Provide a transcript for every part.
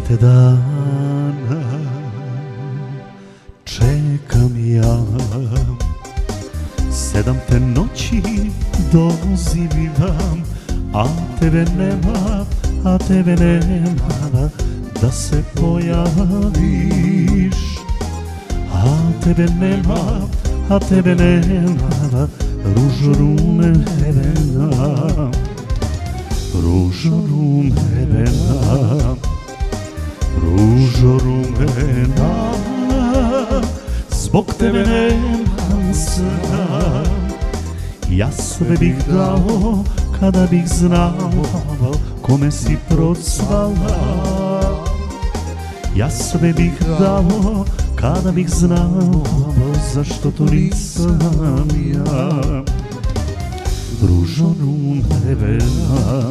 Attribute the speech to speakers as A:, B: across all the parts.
A: te dana čekam ja, 7 te noći dozivam, a tebe nema, a tebe nema da se pojaviš. A tebe nema, a tebe nema, ružo rumena, ružo rumena, ružo rumena. Zbog tebe nemam sna, ja sve bih dao kada bih znao kome si procvala. Ja sve bih dao kada bih znao zašto to nisam ja. Ružo rumena.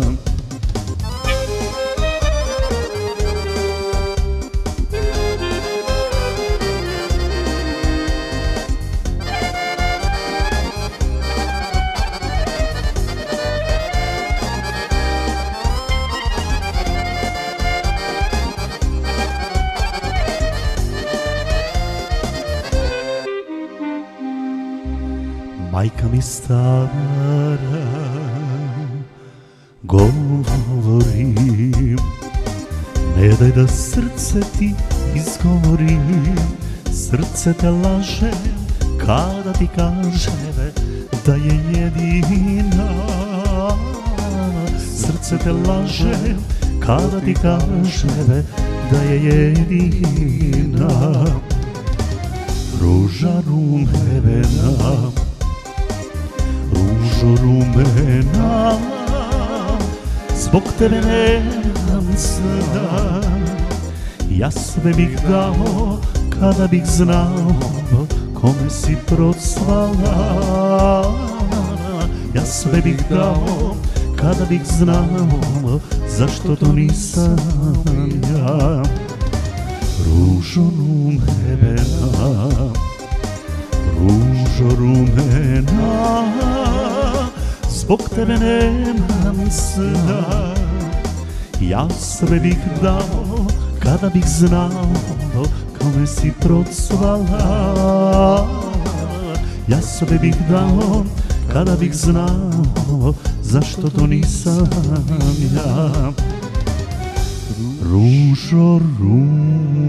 A: Majka mi stara govori, ne daj da srce ti izgovori. Srce te laže kada ti kaže da je jedina. Srce te laže kada ti kaže da je jedina. Ruža rumena, ružo rumena, zbog tebe nemam sna. Ja sve bih dao kada bih znao kome si procvala. Ja sve bih dao kada bih znao zašto to nisam ja. Ružo rumena, ružo rumena, zbog tebe nemam sna. Ja sve bih dao kada bih znao kome si procvala. Ja sve bih dao kada bih znao zašto to nisam ja. Ružo rumena.